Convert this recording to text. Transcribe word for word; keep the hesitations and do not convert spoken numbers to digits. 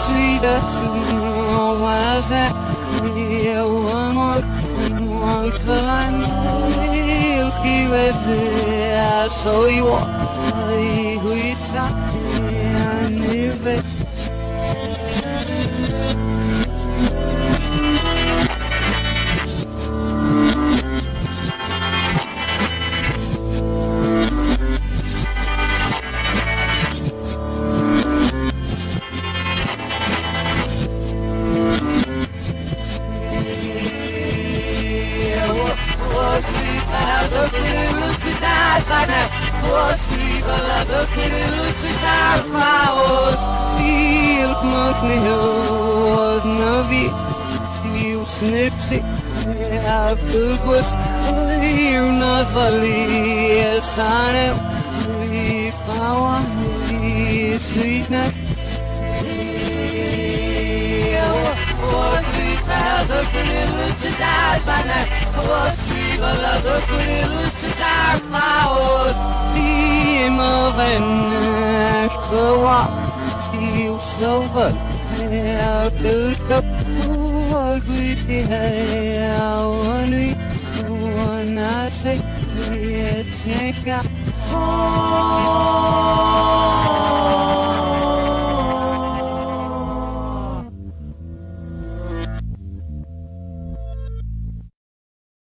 sweet as was that one more one till I will keep it so you are who it's and if it Snipsy, jag was Leonas valley, Sane, we found me sweetness. What we had a little to die by night, was we will have a little to die my horse. Team of an extra walk, you silver, I could up. Ugly how we wanna say it's